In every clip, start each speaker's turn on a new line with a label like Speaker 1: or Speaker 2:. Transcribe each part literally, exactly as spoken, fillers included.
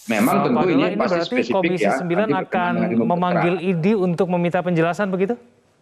Speaker 1: Memang
Speaker 2: Uh,
Speaker 1: tentu
Speaker 2: Pak Abdullah,
Speaker 1: ini
Speaker 2: ini
Speaker 1: pasti
Speaker 2: berarti
Speaker 1: spesifik
Speaker 2: Komisi
Speaker 1: ya.
Speaker 2: sembilan
Speaker 1: nanti
Speaker 2: akan
Speaker 1: berkenaan dengan
Speaker 2: memanggil
Speaker 1: kedokteran.
Speaker 2: I D I untuk meminta penjelasan begitu?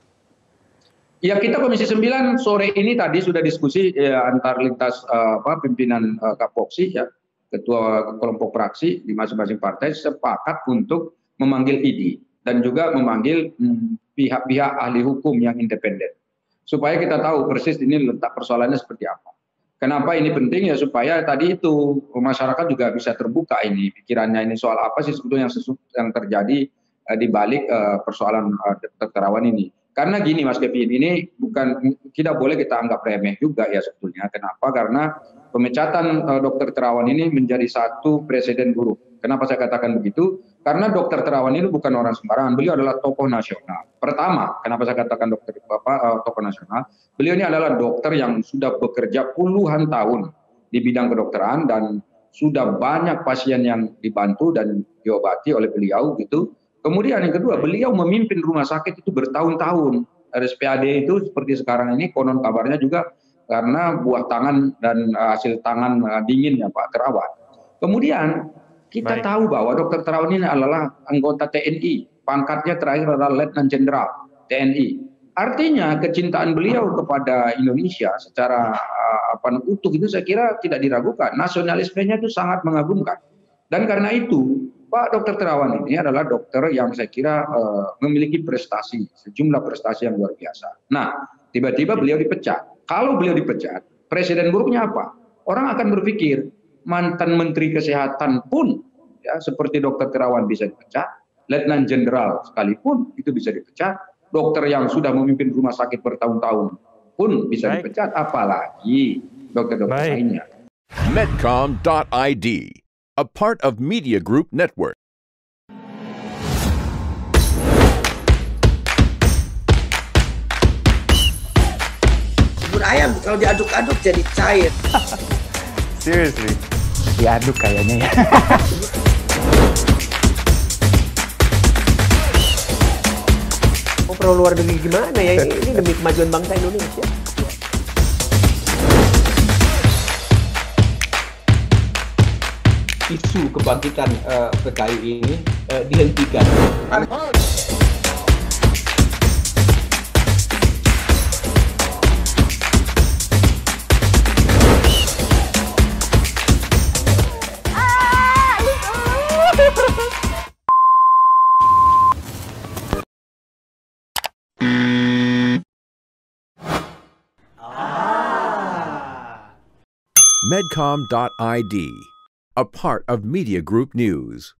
Speaker 1: Ya, kita Komisi sembilan sore ini tadi sudah diskusi ya, antar lintas uh, apa, pimpinan uh, Kapoksi ya, ketua kelompok fraksi di masing-masing partai sepakat untuk memanggil I D I dan juga memanggil pihak-pihak hmm, ahli hukum yang independen. Supaya kita tahu persis ini letak persoalannya seperti apa. Kenapa ini penting ya, supaya tadi itu masyarakat juga bisa terbuka ini pikirannya ini soal apa sih sebetulnya yang, yang terjadi uh, di balik uh, persoalan uh, dokter Terawan ini. Karena gini Mas Kevin, ini bukan tidak boleh kita anggap remeh juga ya sebetulnya. Kenapa? Karena pemecatan uh, dokter Terawan ini menjadi satu presiden buruk. Kenapa saya katakan begitu? Karena dokter Terawan ini bukan orang sembarangan. Beliau adalah tokoh nasional. Pertama, kenapa saya katakan dokter Bapak uh, tokoh nasional? Beliau ini adalah dokter yang sudah bekerja puluhan tahun di bidang kedokteran dan sudah banyak pasien yang dibantu dan diobati oleh beliau gitu. Kemudian yang kedua, beliau memimpin rumah sakit itu bertahun-tahun. R S P A D itu seperti sekarang ini konon kabarnya juga karena buah tangan dan hasil tangan dingin ya Pak Terawan. Kemudian kita Baik. tahu bahwa dokter Terawan ini adalah anggota T N I. Pangkatnya terakhir adalah Letnan Jenderal T N I. Artinya kecintaan beliau kepada Indonesia secara uh, apa, utuh itu saya kira tidak diragukan. Nasionalismenya itu sangat mengagumkan. Dan karena itu Pak Dokter Terawan ini adalah dokter yang saya kira uh, memiliki prestasi, sejumlah prestasi yang luar biasa. Nah, tiba-tiba beliau dipecat. Kalau beliau dipecat, presiden buruknya apa? Orang akan berpikir mantan Menteri Kesehatan pun, ya seperti Dokter Terawan bisa dipecat, Letnan Jenderal sekalipun itu bisa dipecat, dokter yang sudah memimpin rumah sakit bertahun-tahun pun bisa Baik. dipecat, apalagi dokter-dokter lainnya.
Speaker 3: Medcom dot I D, a part of Media Group Network.
Speaker 4: Bubur ayam kalau diaduk-aduk jadi cair.
Speaker 5: Seriously? Diaduk kayaknya ya.
Speaker 4: Oh, perlu luar negeri gimana ya? Ini demi kemajuan bangsa Indonesia.
Speaker 6: Isu kebangkitan uh, P K I ini uh, dihentikan.
Speaker 3: Medcom dot I D, a part of Media Group News.